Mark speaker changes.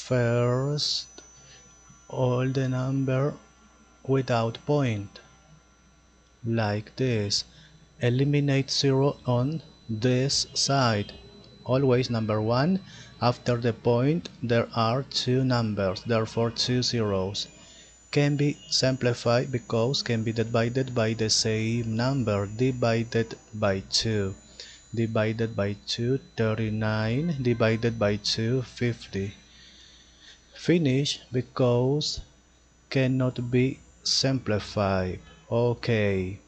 Speaker 1: First, all the number without point, like this. Eliminate 0 on this side. Always number 1. After the point there are 2 numbers, therefore 2 zeros. Can be simplified because can be divided by the same number, divided by 2. Divided by 2, 39. Divided by 2, 50. Finish because cannot be simplified. Okay.